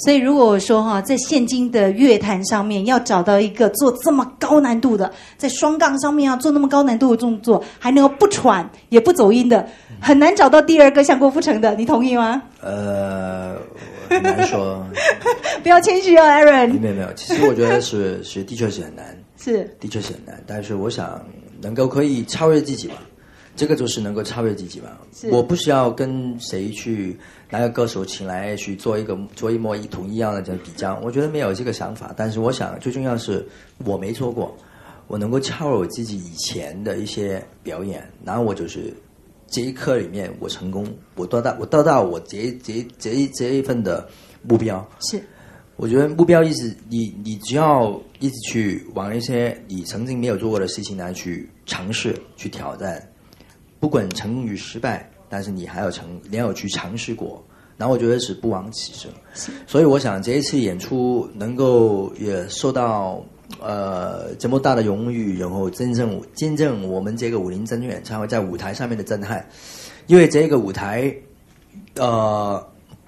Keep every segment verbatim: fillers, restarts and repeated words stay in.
所以如果说哈，在现今的乐坛上面，要找到一个做这么高难度的，在双杠上面要做那么高难度的动作，还能够不喘也不走音的，很难找到第二个像郭富城的，你同意吗？ 呃，很难说。 不要谦虚哦 ，Aaron。 没有没有，其实我觉得是是的确是很难， 是的确是很难。但是我想能够可以超越自己吧，这个就是能够超越自己吧。我不需要跟谁去拿个歌手请来去做一个做一模一同一样的这样比较，我觉得没有这个想法。但是我想最重要是我没做过，我能够超越我自己以前的一些表演，然后我就是这一刻里面我成功，我得到我得到我这这这这一份的目标。 是， 我觉得目标一直你你只要一直去往一些你曾经没有做过的事情来去尝试去挑战，不管成功与失败，但是你还有成你要有去尝试过，然后我觉得是不枉此生。所以我想这一次演出能够也受到呃这么大的荣誉，然后真正见证我们这个武林真演唱会在舞台上面的震撼，因为这个舞台呃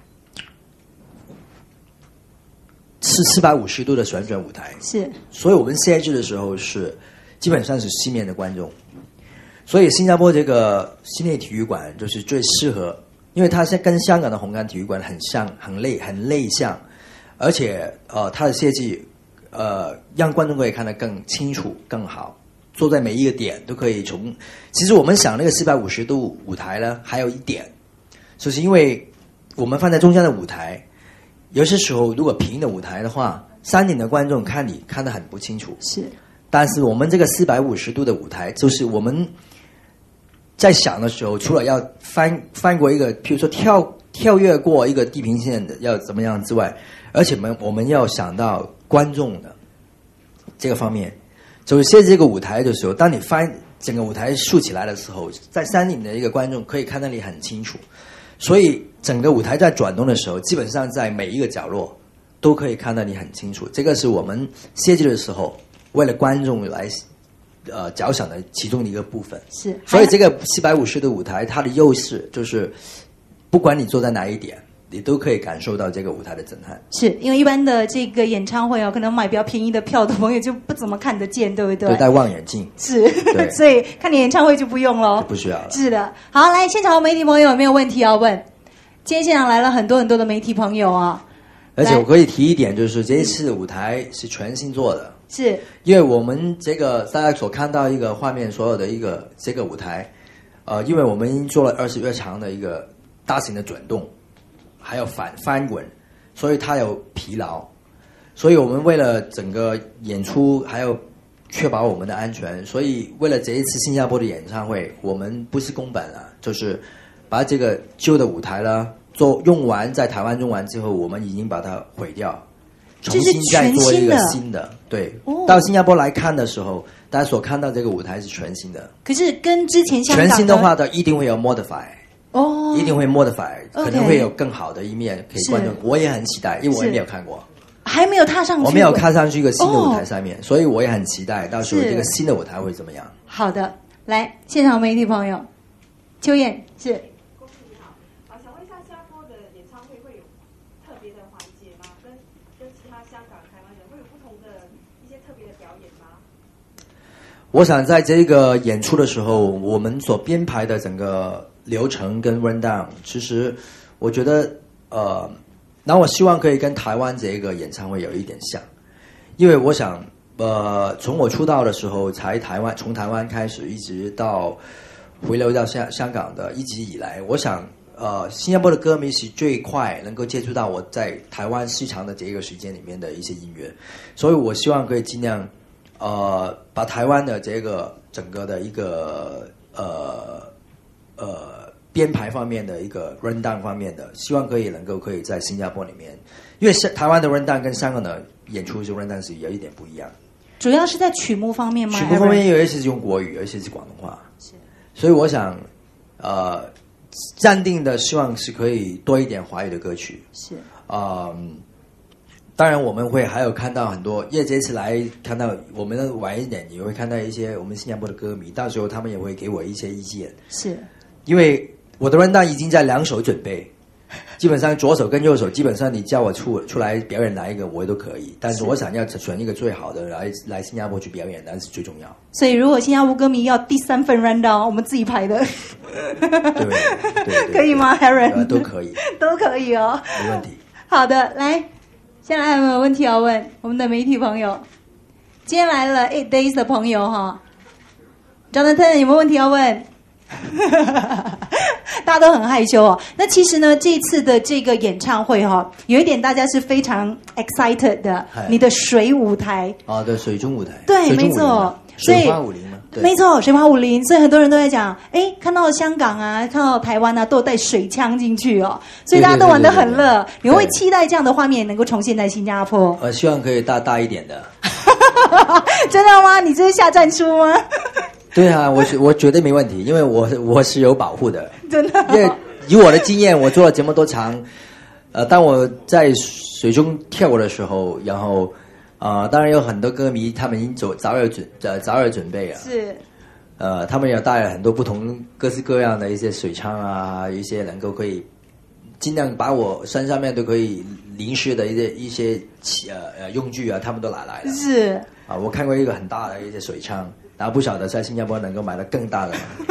是四百五十度的旋转舞台， 是， 所以我们设置的时候是基本上是西面的观众，所以新加坡这个室内体育馆就是最适合，因为它是跟香港的红磡体育馆很像，很类很类像，而且呃它的设计呃让观众可以看得更清楚更好，坐在每一个点都可以从，其实我们想那个四百五十度舞台呢，还有一点就是因为我们放在中间的舞台，有些时候如果平的舞台的话，山顶的观众看你看得很不清楚， 是， 但是我们这个四百五十度的舞台，就是我们在想的时候，除了要翻翻过一个，譬如说跳跳跃过一个地平线的要怎么样之外，而且我们我们要想到观众的这个方面，就是设计这个舞台的时候，当你翻整个舞台竖起来的时候，在山顶的一个观众可以看到你很清楚，所以整个舞台在转动的时候，基本上在每一个角落都可以看到你很清楚。这个是我们设计的时候为了观众来呃着想的其中的一个部分。 是， 所以这个四百五十的舞台，它的优势就是不管你坐在哪一点，你都可以感受到这个舞台的震撼。 是因为一般的这个演唱会哦，可能买比较便宜的票的朋友就不怎么看得见，对不对？ 对，戴望远镜。 是，所以看你演唱会就不用咯， 不需要了。 是的，好，来现场媒体朋友有没有问题要问？今天现场来了很多很多的媒体朋友啊， 而且我可以提一点，就是这一次的舞台是全新做的， 是因为我们这个大家所看到一个画面所有的一个这个舞台，呃，因为我们已经做了二十月长的一个大型的转动，还有反翻滚，所以它有疲劳，所以我们为了整个演出还有确保我们的安全，所以为了这一次新加坡的演唱会，我们不是工本啊，就是把这个旧的舞台呢做用完，在台湾用完之后，我们已经把它毁掉，重新再做一个新的。对、哦，到新加坡来看的时候，大家所看到这个舞台是全新的。 可是跟之前香港全新的话的一定会有 modify。 哦， 一定会 modify， 可能 okay, 会有更好的一面给观众。我也很期待，因为我也没有看过， 还没有踏上去， 我没有踏上去一个新的舞台上面，哦、所以我也很期待到时候这个新的舞台会怎么样。 好的，来现场媒体朋友，秋燕是。 郭副你好，啊，想问一下，新加坡的演唱会会有特别的环节吗？跟跟其他香港、台湾人会有不同的一些特别的表演吗？ 我想在这个演出的时候，我们所编排的整个流程跟 run down， 其实我觉得呃，那我希望可以跟台湾这个演唱会有一点像，因为我想呃，从我出道的时候，才台湾从台湾开始，一直到回流到香香港的，一直以来，我想呃，新加坡的歌迷是最快能够接触到我在台湾市场的这个时间里面的一些音乐，所以我希望可以尽量呃，把台湾的这个整个的一个呃。呃，编排方面的一个 run down 方面的，希望可以能够可以在新加坡里面，因为台湾的 run down 跟香港的演出是 run down 是有一点不一样。 主要是在曲目方面吗？ 曲目方面有一些是用国语，有一些是广东话。是。所以我想，呃，暂定的希望是可以多一点华语的歌曲。 是。 啊、呃，当然我们会还有看到很多，因为这次来看到我们的晚一点，也会看到一些我们新加坡的歌迷，到时候他们也会给我一些意见。 是。 因为我的 run down 已经在两手准备， 基本上左手跟右手，基本上你叫我出出来表演哪一个我都可以，但是我想要选一个最好的来来新加坡去表演，那是最重要。 所以如果新加坡歌迷要第三份 rundown， 我们自己排的， 对对对， 可以吗 ，Aaron？、 呃、都可以， 都可以哦， 没问题。 好的，来，现在还有没有问题要问我们的媒体朋友？今天来了 Eight Days 的朋友哈 ，Jonathan 有没有问题要问？大家都很害羞哦。那其实呢，这次的这个演唱会哈、哦，有一点大家是非常 excited 的，你的水舞台啊，对，水中舞台， 对，没错， 水花舞林嘛， 没错，水花舞林，所以很多人都在讲，哎，看到香港啊，看到台湾啊，都有带水枪进去哦，所以大家都玩得很乐。你会期待这样的画面能够重现在新加坡？ 呃，希望可以大大一点的。 真的吗？你这是下战书吗？ 对啊，我是我绝对没问题，因为我我是有保护的， 真的。 因为以我的经验，我做了这么多场，呃，当我在水中跳舞的时候，然后，呃，当然有很多歌迷，他们已经早早有准呃早有准备了， 是， 呃，他们也带了很多不同各式各样的一些水枪啊，一些能够可以尽量把我身上面都可以淋湿的一些一些呃呃用具啊，他们都拿来了， 是啊，我看过一个很大的一些水枪。然后不晓得在新加坡能够买到更大的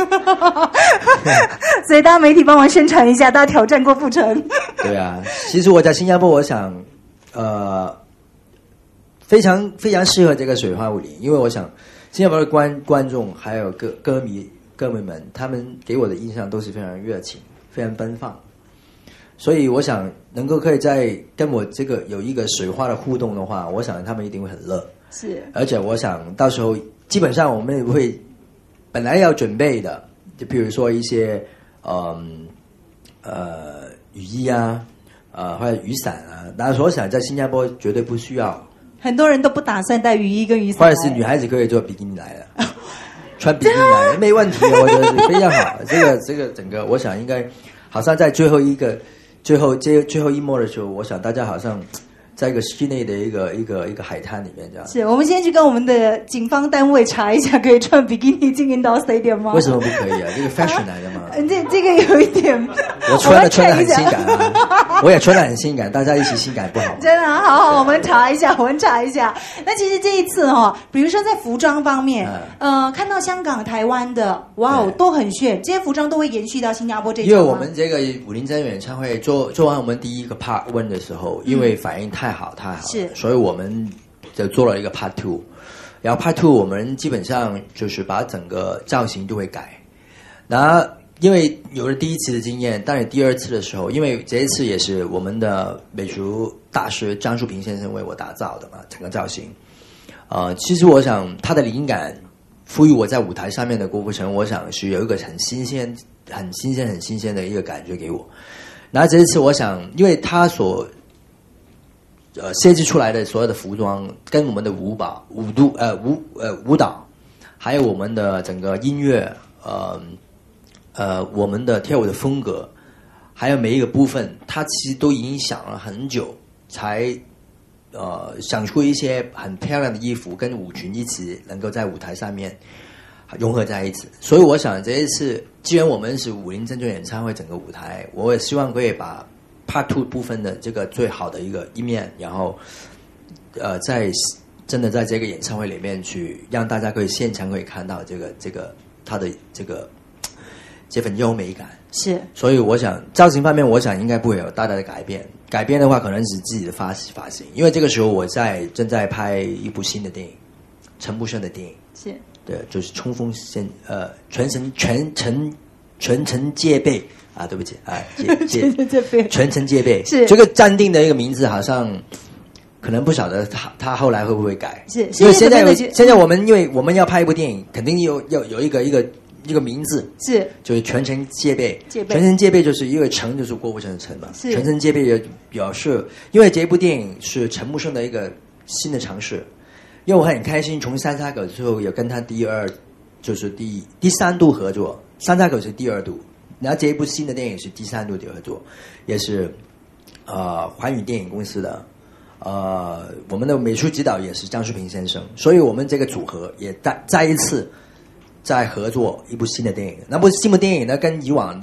所以大家媒体帮忙宣传一下，大家挑战郭富城。 对啊，其实我在新加坡，我想，呃，非常非常适合这个水花舞林，因为我想新加坡的观观众还有歌歌迷歌迷们，他们给我的印象都是非常热情、非常奔放，所以我想能够可以在跟我这个有一个水花的互动的话，我想他们一定会很乐。 是， 而且我想到时候。基本上我们也会本来要准备的，就比如说一些嗯 呃, 呃雨衣啊，呃或者雨伞啊。但是我想在新加坡绝对不需要， 很多人都不打算带雨衣跟雨伞， 或者是女孩子可以做比基尼来的，穿比基尼来的没问题，我觉得是非常好。这个这个整个我想应该好像在最后一个最后最最后一幕的时候，我想大家好像。在一个室内的一个一个一个海滩里面，这样是我们先去跟我们的警方单位查一下，可以穿比基尼进 Indoor Stadium 吗？ 为什么不可以啊？这个 fashion 来的嘛。 这这个有一点， 我穿的穿的很性感啊，我也穿的很性感，大家一起性感不好吗？ 真的，好好，我们查一下，我们查一下。那其实这一次哈、哦，比如说在服装方面，嗯、呃，看到香港、台湾的，哇哦，都很炫，这些服装都会延续到新加坡这一场吗？ 因为我们这个武林真人演唱会做做完我们第一个 part one 的时候，因为反应太好太好了，是。所以我们就做了一个 part two， 然后 part two 我们基本上就是把整个造型都会改。然后因为有了第一次的经验，当然第二次的时候，因为这一次也是我们的美术大师张树平先生为我打造的嘛，整个造型。呃，其实我想他的灵感赋予我在舞台上面的郭富城，我想是有一个很新鲜、很新鲜、很新鲜的一个感觉给我。然后这一次我想，因为他所呃，设计出来的所有的服装跟我们的舞蹈、舞度、呃舞呃舞蹈，还有我们的整个音乐，呃呃，我们的跳舞的风格，还有每一个部分，它其实都影响了很久，才呃想出一些很漂亮的衣服跟舞裙一起能够在舞台上面融合在一起。所以我想这一次，既然我们是武林正传演唱会整个舞台，我也希望可以把Part Two 部分的这个最好的一个一面，然后，呃，在真的在这个演唱会里面去让大家可以现场可以看到这个这个它的这个这份优美感。 是， 所以我想造型方面，我想应该不会有大大的改变。改变的话，可能是自己的发发型，因为这个时候我在正在拍一部新的电影，陈木胜的电影。 是， 对，就是冲锋陷呃全城全城全城戒备。啊，对不起啊，戒戒全城戒备是这个暂定的一个名字，好像可能不晓得他他后来会不会改？ 是， 因为现在有现在我们因为我们要拍一部电影，肯定有要有一个一个一个名字， 是就是全城戒备。 戒备， 全城戒备就是因为城就是郭富城的城嘛， 是全城戒备也表示，因为这部电影是陈木胜的一个新的尝试，因为我很开心，从三沙口之后有跟他第二就是第第三度合作，三沙口是第二度。然后这一部新的电影是第三度的合作，也是呃环宇电影公司的，呃我们的美术指导也是张树平先生，所以我们这个组合也再再一次再合作一部新的电影。那部新的电影呢，跟以往的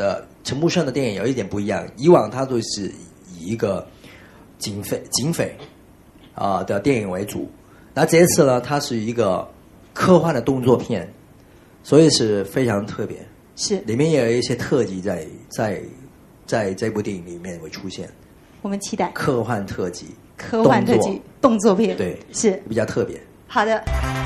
陈木胜的电影有一点不一样，以往他都是以一个警匪警匪啊、呃、的电影为主，那这一次呢，它是一个科幻的动作片，所以是非常特别。 是， 里面也有一些特技在在在这部电影里面会出现。 我们期待科幻特技， 科幻特技动作片， 对， 是比较特别。 好的。